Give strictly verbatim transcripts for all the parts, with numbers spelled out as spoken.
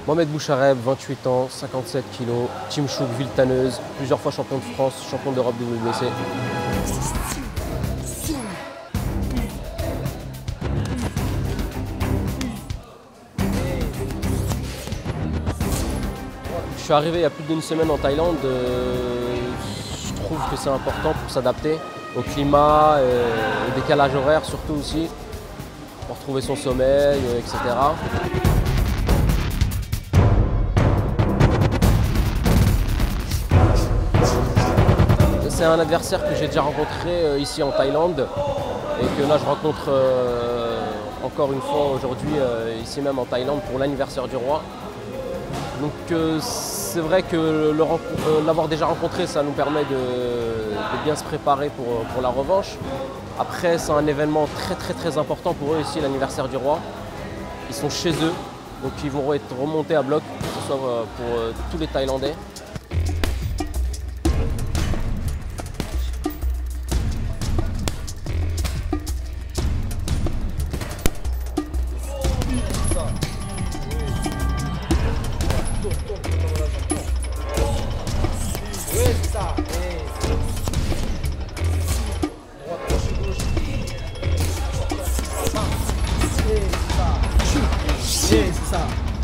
Mohamed Bouchareb, vingt-huit ans, cinquante-sept kilos, Team Chouk, Villetaneuse, plusieurs fois champion de France, champion d'Europe W B C. Je suis arrivé il y a plus d'une semaine en Thaïlande. Euh, je trouve que c'est important pour s'adapter au climat, euh, au décalage horaire surtout aussi, pour retrouver son sommeil, euh, et cetera. C'est un adversaire que j'ai déjà rencontré euh, ici en Thaïlande et que là je rencontre euh, encore une fois aujourd'hui euh, ici même en Thaïlande pour l'anniversaire du roi. Donc euh, c'est vrai que l'avoir déjà rencontré, ça nous permet de, de bien se préparer pour, pour la revanche. Après, c'est un événement très très très important pour eux ici, l'anniversaire du roi. Ils sont chez eux, donc ils vont être remontés à bloc, que ce soit pour euh, tous les Thaïlandais. C'est ça.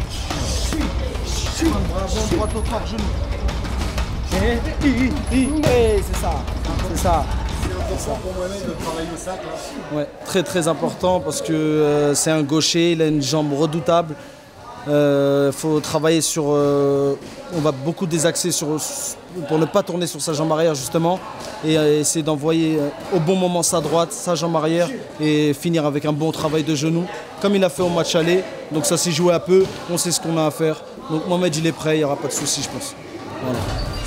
Bravo, droite au corps, genou. Et c'est ça. C'est ça. C'est important pour Mohamed de travailler ça. Ouais, très très important parce que euh, c'est un gaucher, il a une jambe redoutable. Il euh, faut travailler sur. Euh, on va beaucoup désaxer sur, pour ne pas tourner sur sa jambe arrière justement et euh, essayer d'envoyer euh, au bon moment sa droite, sa jambe arrière et finir avec un bon travail de genou comme il a fait au match aller. Donc ça s'est joué à peu, on sait ce qu'on a à faire. Donc Mohamed il est prêt, il n'y aura pas de souci je pense. Voilà.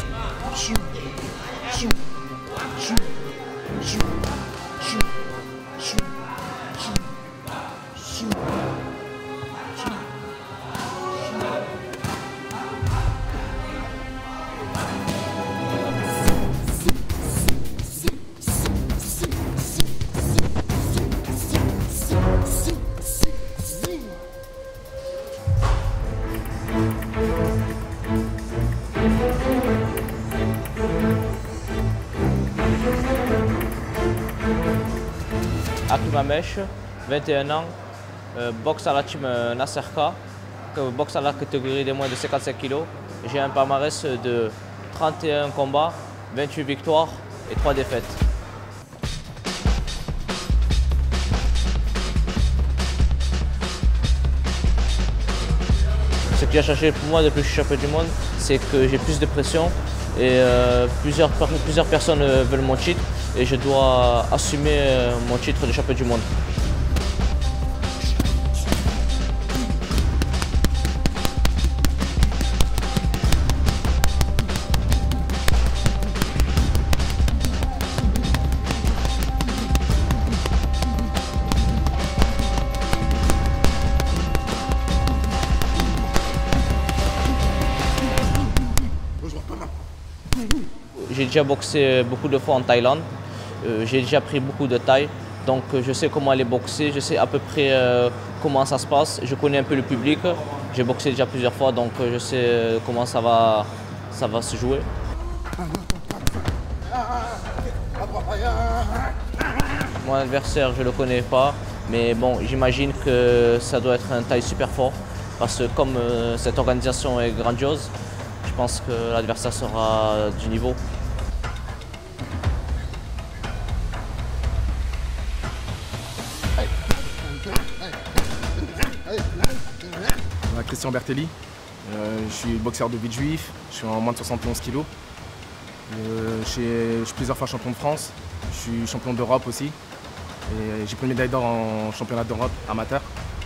Akimamesh, vingt et un ans, euh, boxe à la team euh, Nasserka, boxe à la catégorie des moins de cinquante-cinq kilos. J'ai un palmarès de trente et un combats, vingt-huit victoires et trois défaites. Ce qui a changé pour moi depuis que je suis champion du monde, c'est que j'ai plus de pression et euh, plusieurs, plusieurs personnes veulent mon titre et je dois assumer mon titre de champion du monde. J'ai déjà boxé beaucoup de fois en Thaïlande, euh, j'ai déjà pris beaucoup de taille, donc euh, je sais comment aller boxer, je sais à peu près euh, comment ça se passe, je connais un peu le public, j'ai boxé déjà plusieurs fois, donc euh, je sais euh, comment ça va, ça va se jouer. Mon adversaire, je ne le connais pas, mais bon, j'imagine que ça doit être un taille super fort, parce que comme euh, cette organisation est grandiose, je pense que l'adversaire sera du niveau. Christian Bertelli, euh, je suis boxeur de Villejuif, je suis en moins de soixante et onze kilos. Euh, je, suis, je suis plusieurs fois champion de France, je suis champion d'Europe aussi. Et j'ai pris une médaille d'or en championnat d'Europe amateur.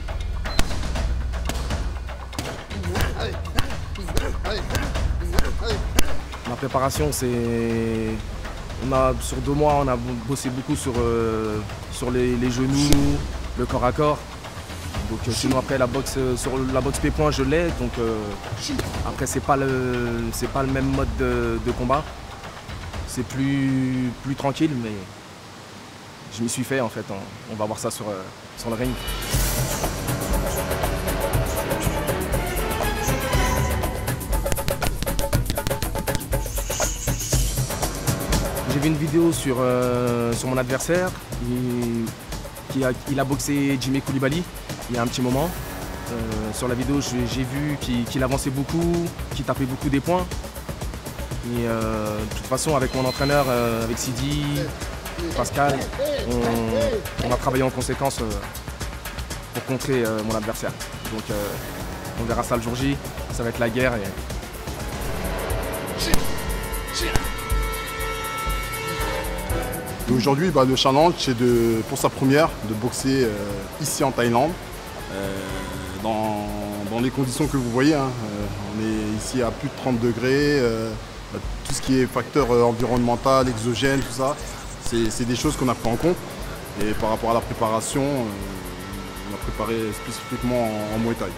Ma préparation, c'est. On a, sur deux mois, on a bossé beaucoup sur, euh, sur les, les genoux, le corps à corps. Donc euh, sinon après la boxe euh, sur la boxe pied-point je l'ai, donc euh, après c'est pas le c'est pas le même mode de, de combat. C'est plus, plus tranquille, mais je m'y suis fait en fait. On, on va voir ça sur, euh, sur le ring. J'ai vu une vidéo sur, euh, sur mon adversaire. Il, qui a, il a boxé Jimmy Koulibaly il y a un petit moment. Euh, sur la vidéo, j'ai vu qu'il qu'il avançait beaucoup, qu'il tapait beaucoup des points. Et euh, de toute façon, avec mon entraîneur, euh, avec Sidi, Pascal, on, on a travaillé en conséquence euh, pour contrer euh, mon adversaire. Donc euh, on verra ça le jour J, ça va être la guerre. Et... Aujourd'hui, bah, le challenge, c'est pour sa première de boxer euh, ici en Thaïlande, euh, dans, dans les conditions que vous voyez. Hein. Euh, on est ici à plus de trente degrés, euh, tout ce qui est facteur euh, environnemental, exogène, tout ça, c'est des choses qu'on a pris en compte. Et par rapport à la préparation, euh, on a préparé spécifiquement en, en Muay Thai.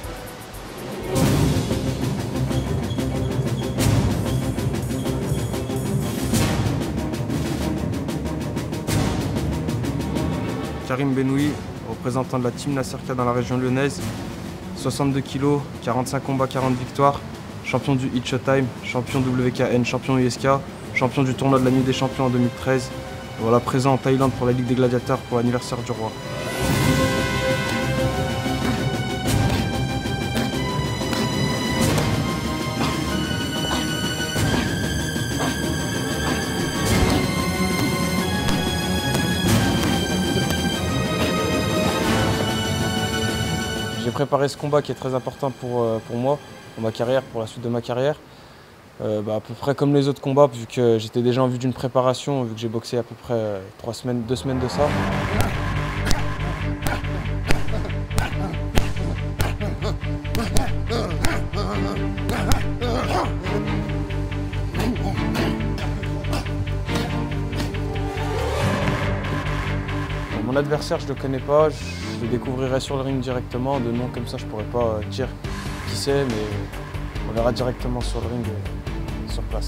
Karim Benoui, représentant de la Team Nasserka dans la région lyonnaise, soixante-deux kilos, quarante-cinq combats, quarante victoires, champion du Hit Showtime, champion W K N, champion U S K, champion du tournoi de la Nuit des Champions en deux mille treize. Et voilà, présent en Thaïlande pour la Ligue des Gladiateurs pour l'anniversaire du roi. J'ai préparé ce combat qui est très important pour, euh, pour moi, pour ma carrière, pour la suite de ma carrière. Euh, bah, à peu près comme les autres combats, vu que j'étais déjà en vue d'une préparation, vu que j'ai boxé à peu près euh, trois semaines, deux semaines de ça. Mon adversaire, je ne le connais pas, je le découvrirai sur le ring directement. De nom comme ça, je ne pourrais pas dire qui c'est, mais on verra directement sur le ring, sur place.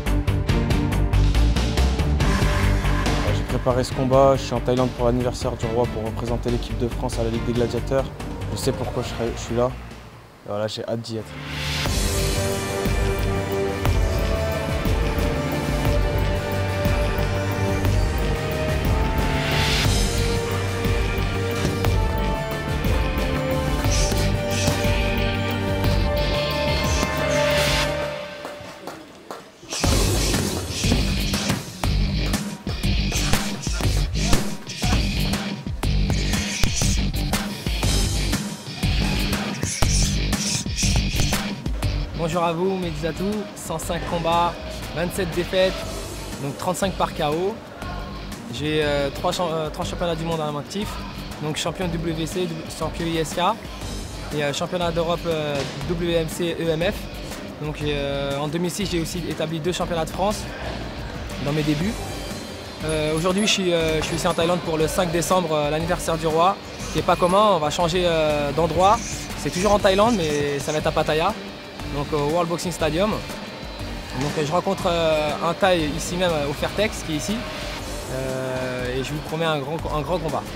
J'ai préparé ce combat, je suis en Thaïlande pour l'anniversaire du roi pour représenter l'équipe de France à la Ligue des Gladiateurs. Je sais pourquoi je, serai, je suis là, et voilà, j'ai hâte d'y être. Bonjour à vous, Medizatou, cent cinq combats, vingt-sept défaites, donc trente-cinq par K O. J'ai euh, trois, euh, trois championnats du monde à mon actif, donc champion W C, champion I S K et euh, championnat d'Europe euh, W M C E M F. Donc, euh, en deux mille six, j'ai aussi établi deux championnats de France dans mes débuts. Euh, Aujourd'hui, je, euh, je suis ici en Thaïlande pour le cinq décembre, euh, l'anniversaire du roi, qui n'est pas commun. On va changer euh, d'endroit. C'est toujours en Thaïlande, mais ça va être à Pattaya, donc au World Boxing Stadium. Donc, je rencontre euh, un Thaï ici même au Fairtex, qui est ici, euh, et je vous promets un grand, un grand combat.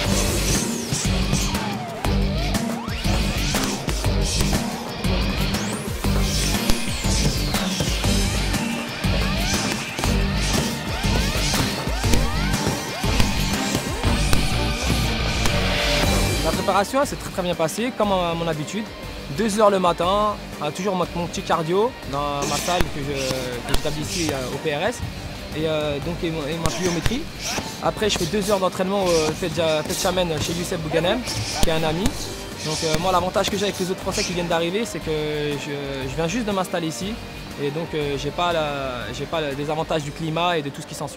La préparation s'est très très bien passée, comme à mon habitude. deux heures le matin, toujours mon petit cardio dans ma salle que j'établis ici au P R S. Et, euh, donc, et, et ma pliométrie. Après, je fais deux heures d'entraînement au Fetchamen chez Youssef Bouganem, qui est un ami. Donc euh, moi, l'avantage que j'ai avec les autres Français qui viennent d'arriver, c'est que je, je viens juste de m'installer ici. Et donc, euh, j'ai pas, la, j'ai pas le désavantage du climat et de tout ce qui s'ensuit.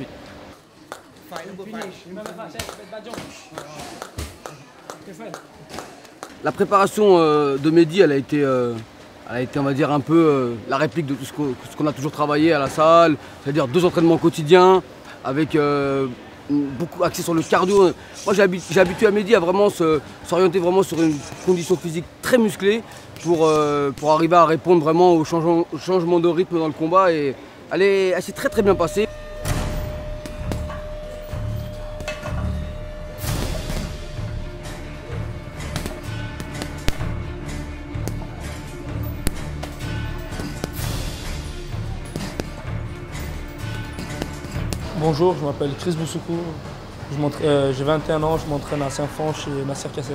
La préparation euh, de Mehdi, elle a été, euh, elle a été, on va dire, un peu euh, la réplique de tout ce qu'on qu'on a toujours travaillé à la salle, c'est-à-dire deux entraînements quotidiens, avec euh, beaucoup axé sur le cardio. Moi, j'ai habitué, habitué à Mehdi à vraiment s'orienter vraiment sur une condition physique très musclée pour, euh, pour arriver à répondre vraiment au changement, au changement de rythme dans le combat. Et elle, elle s'est très très bien passée. Bonjour, je m'appelle Chris Boussoukou, euh, j'ai vingt et un ans, je m'entraîne à Saint-Fond chez Nasser Kassem.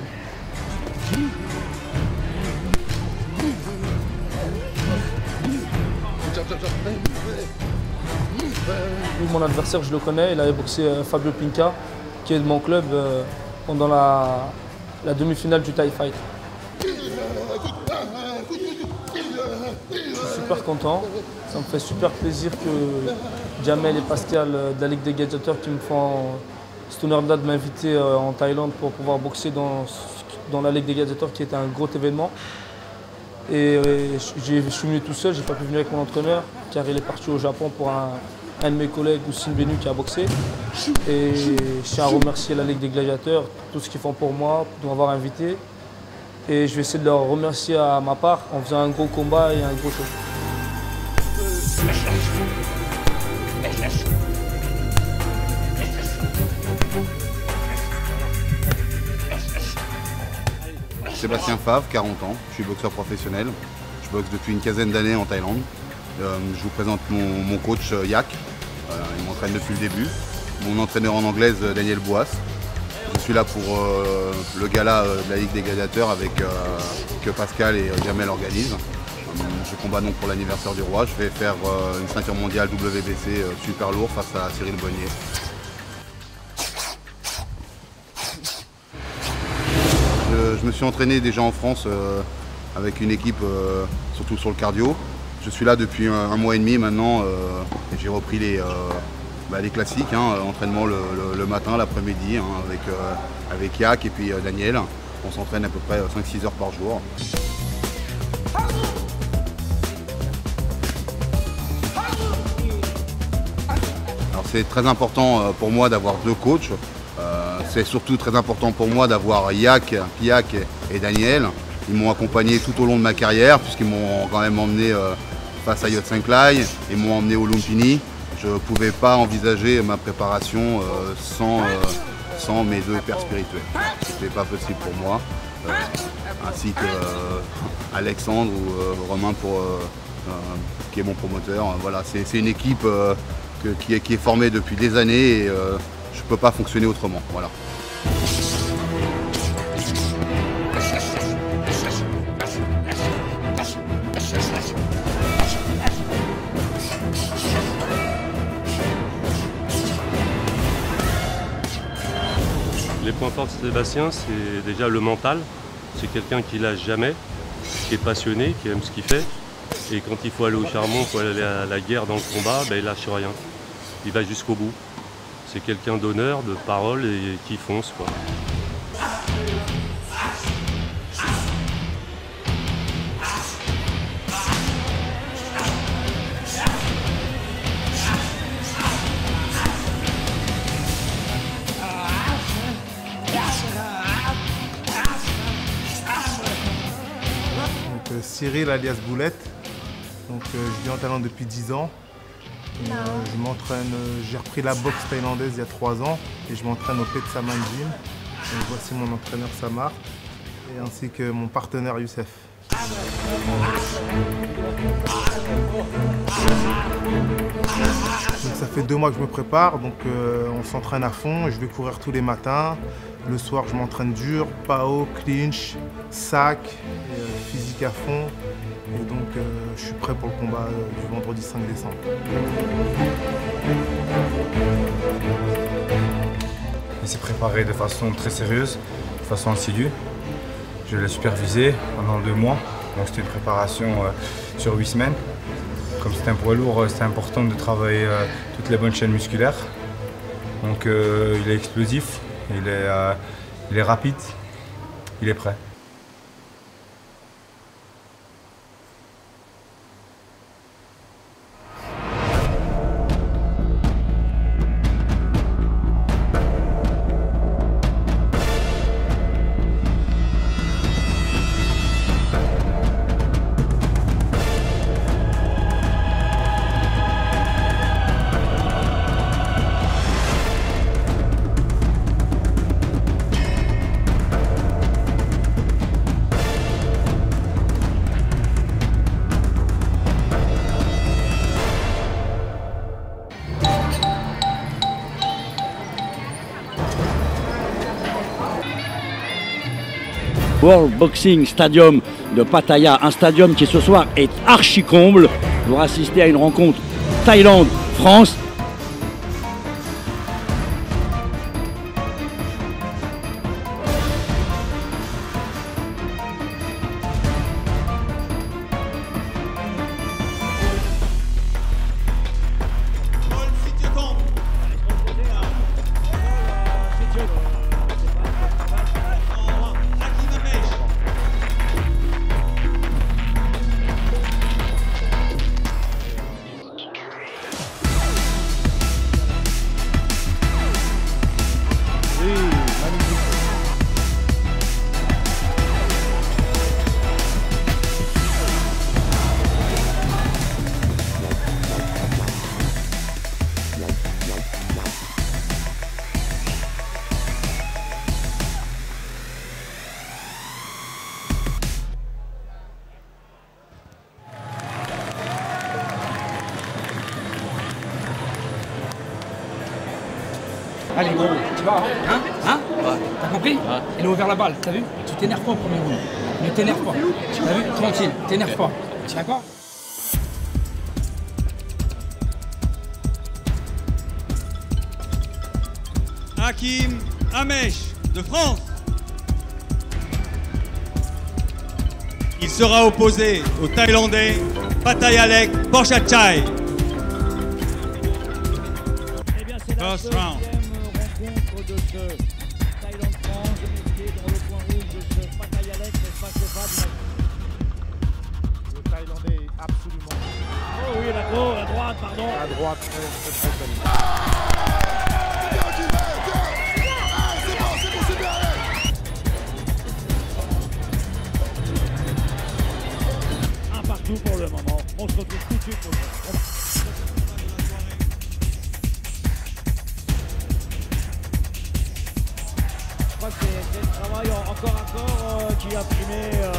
Mon adversaire, je le connais, il avait boxé euh, Fabio Pinca, qui est de mon club euh, pendant la, la demi-finale du Thai Fight. Je suis super content, ça me fait super plaisir que Jamel et Pascal euh, de la Ligue des Gladiateurs qui me font cet honneur-là de m'inviter euh, en Thaïlande pour pouvoir boxer dans, dans la Ligue des Gladiateurs qui est un gros événement. Et euh, je suis venu tout seul, j'ai pas pu venir avec mon entraîneur car il est parti au Japon pour un, un de mes collègues, Oussine Benu, qui a boxé. Et je tiens à remercier la Ligue des Gladiateurs pour tout ce qu'ils font pour moi, de m'avoir invité. Et je vais essayer de leur remercier à ma part en faisant un gros combat et un gros show. Sébastien Favre, quarante ans, je suis boxeur professionnel. Je boxe depuis une quinzaine d'années en Thaïlande. Euh, je vous présente mon, mon coach Yak, euh, il m'entraîne depuis le début. Mon entraîneur en anglaise Daniel Bouas. Je suis là pour euh, le gala euh, de la Ligue des Gladiateurs avec, euh, que Pascal et euh, Jamel organisent. Euh, je combats donc pour l'anniversaire du roi. Je vais faire euh, une ceinture mondiale W B C euh, super lourd face à Cyril Bonnier. Je, je me suis entraîné déjà en France euh, avec une équipe, euh, surtout sur le cardio. Je suis là depuis un, un mois et demi maintenant euh, et j'ai repris les, euh, bah, les classiques, hein, entraînement le, le, le matin, l'après-midi hein, avec, euh, avec Yak et puis euh, Daniel. On s'entraîne à peu près cinq six heures par jour. Alors c'est très important pour moi d'avoir deux coachs. Euh, c'est surtout très important pour moi d'avoir Yak, Yak et Daniel. Ils m'ont accompagné tout au long de ma carrière puisqu'ils m'ont quand même emmené euh, face à Yot-Saint Clair, ils m'ont emmené au Lumpini. Je ne pouvais pas envisager ma préparation euh, sans, euh, sans mes deux pères spirituels. Ce n'était pas possible pour moi, euh, ainsi que euh, Alexandre ou euh, Romain pour, euh, euh, qui est mon promoteur. Voilà, c'est une équipe euh, que, qui, est, qui est formée depuis des années et euh, je ne peux pas fonctionner autrement. Voilà. Les points forts de Sébastien, c'est déjà le mental. C'est quelqu'un qui lâche jamais, qui est passionné, qui aime ce qu'il fait. Et quand il faut aller au charbon, il faut aller à la guerre dans le combat, ben, il lâche rien. Il va jusqu'au bout. C'est quelqu'un d'honneur, de parole et qui fonce, quoi. Cyril alias Boulette, donc euh, je vis en Thaïlande depuis dix ans. Euh, je m'entraîne, euh, j'ai repris la boxe thaïlandaise il y a trois ans et je m'entraîne au Petsaman Gym. Et voici mon entraîneur Samar et ainsi que mon partenaire Youssef. Donc, ça fait deux mois que je me prépare, donc euh, on s'entraîne à fond. Je vais courir tous les matins. Le soir, je m'entraîne dur, P A O, clinch, sac, et, euh, physique à fond. Et donc, euh, je suis prêt pour le combat euh, du vendredi cinq décembre. Il s'est préparé de façon très sérieuse, de façon assidue. Je l'ai supervisé pendant deux mois. Donc c'était une préparation euh, sur huit semaines. Comme c'est un poids lourd, c'est important de travailler euh, toutes les bonnes chaînes musculaires. Donc euh, il est explosif, il est, euh, il est rapide, il est prêt. World Boxing Stadium de Pattaya, un stadium qui ce soir est archi comble pour assister à une rencontre Thaïlande-France. Allez gros, tu vas, hein, hein ouais. T'as compris ouais. Il a ouvert la balle, t'as vu? Tu t'énerves pas au premier round. Ne t'énerve pas. T'as vu? Tranquille, t'énerve pas. D'accord? Hakim Amesh de France. Il sera opposé au Thaïlandais Pattayalek Borchachai. Eh bien, c'est la deuxième rencontre de ce Thaïlande-France. Je mets dans le coin rouge de ce Pattayalek, n'est-ce pas Stéphane? Le Thaïlandais est absolument... Oh oui, la gauche, la droite, pardon. La droite, très très très belle. Pour le moment, on se retrouve tout de suite pour le moment. Je crois que c'est le travail encore à corps euh, qui a primé. Euh...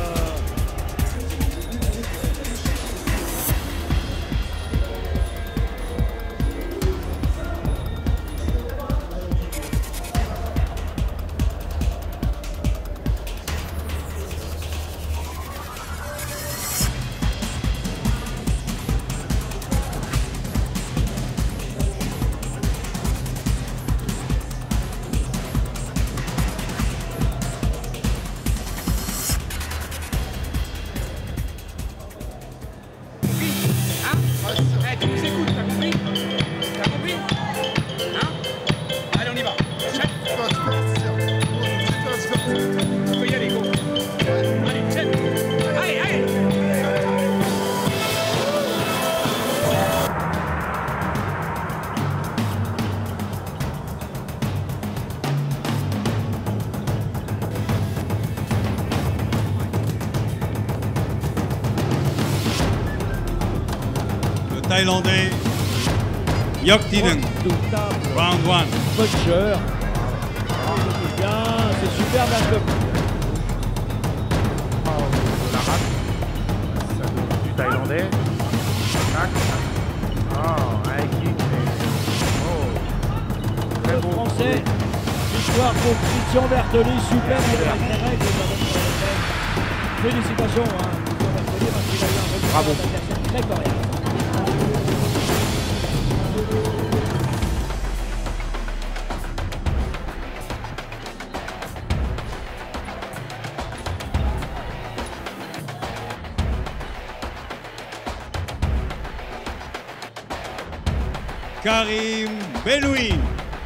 Thaïlandais Yoktinen, round one. Puncher. C'est bien, c'est super bien. La rate. Ça donne du Thaïlandais. Oh, un kick. Oh. Très Le bon. Français. Victoire pour Christian Bertoli, super. Félicitations. Hein. Christian Bertoli, parce qu'il a eu un résultat Bravo. très correct. Karim Benoui.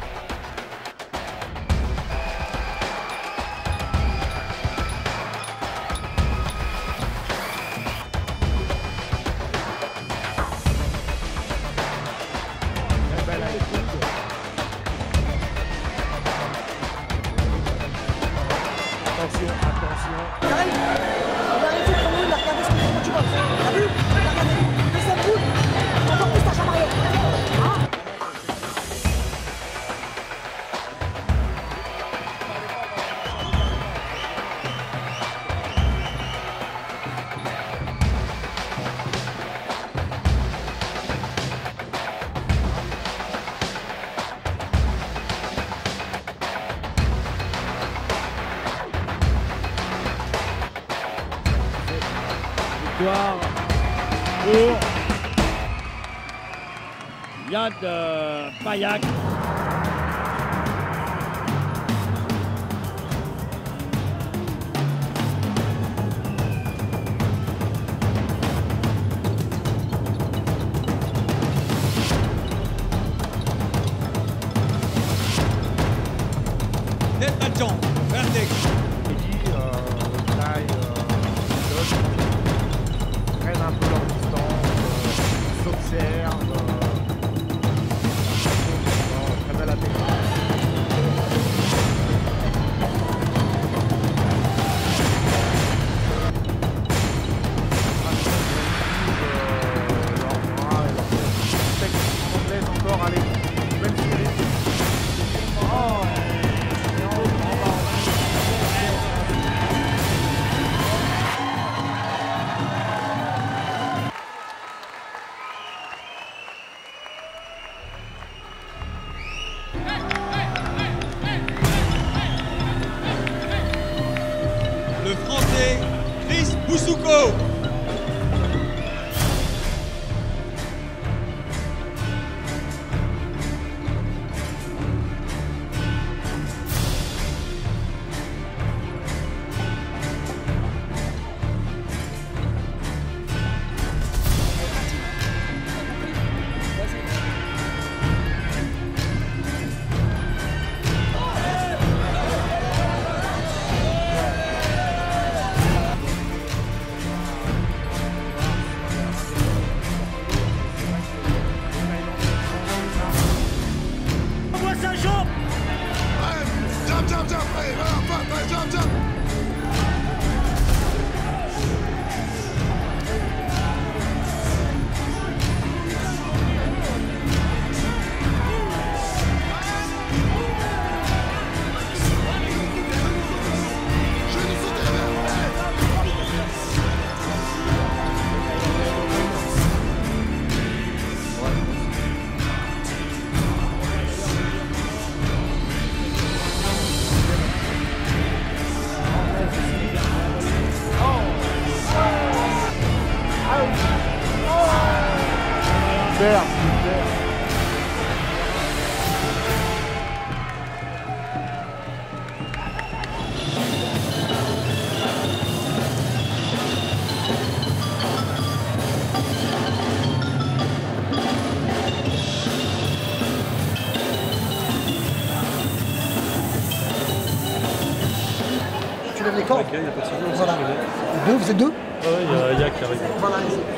Attention, attention. Il arrive, il arrive au chrono, il a regardé ce que tu vois. T'as vu? Il a regardé. Il s'en fout. Encore plus ta chambre arrière. Ah. victoire pour Yad euh, Payak. Netmatjan, verdict. Taille, prennent un peu leur distance, euh, s'observent. Euh, très belle attaque. Encore, allez, belle série. Oh. Le Français Chris Boussouko. Super, super. Tu lèves les corps. Ok, il n'y a pas de souci. Voilà. Deux, vous êtes deux? Ouais, il y a Yak qui arrive. Voilà.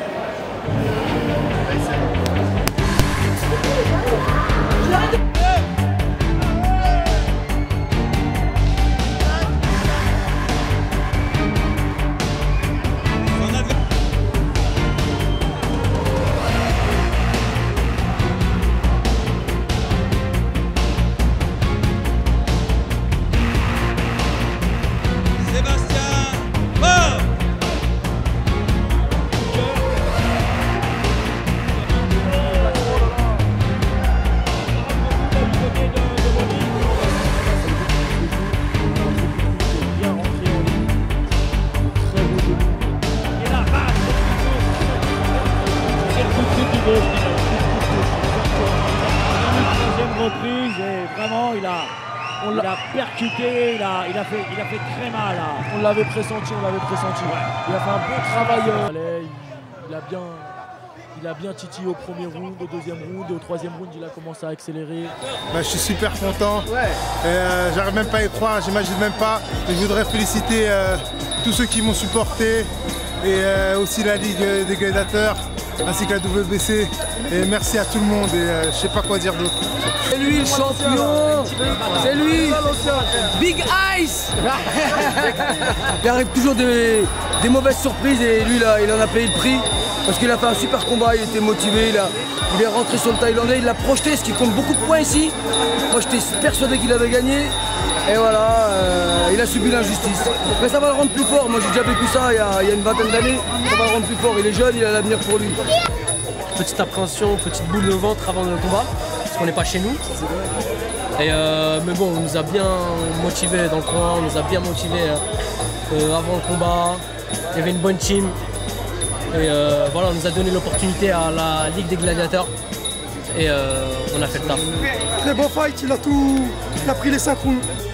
Reprise et vraiment il a, on il a percuté, il a, il, a fait, il a fait très mal. Là. On l'avait pressenti, on l'avait pressenti. Ouais. Il a fait un bon travail. Euh, il, il, a bien, il a bien titillé au premier round, au deuxième round et au troisième round il a commencé à accélérer. Bah, je suis super content. Ouais. Euh, J'arrive même pas à y croire, j'imagine même pas. Et je voudrais féliciter euh, tous ceux qui m'ont supporté et euh, aussi la Ligue des Gladiateurs ainsi que la W B C. Et merci à tout le monde et euh, je sais pas quoi dire d'autre. C'est lui le champion. C'est lui. Big Ice. Il arrive toujours des, des mauvaises surprises et lui là, il en a payé le prix parce qu'il a fait un super combat, il était motivé, il, a, il est rentré sur le Thaïlandais, il l'a projeté, ce qui compte beaucoup de points ici. Moi j'étais persuadé qu'il avait gagné et voilà, euh, il a subi l'injustice. Mais ça va le rendre plus fort, moi j'ai déjà vécu ça il y a, il y a une vingtaine d'années, ça va le rendre plus fort, il est jeune, il a l'avenir pour lui. Petite appréhension, petite boule de ventre avant le combat, parce qu'on n'est pas chez nous. Et euh, mais bon, on nous a bien motivés dans le coin, on nous a bien motivés euh, avant le combat. Il y avait une bonne team. Et euh, voilà, on nous a donné l'opportunité à la Ligue des Gladiateurs. Et euh, on a fait le taf. Très bon fight, il a tout. Il a pris les cinq rounds.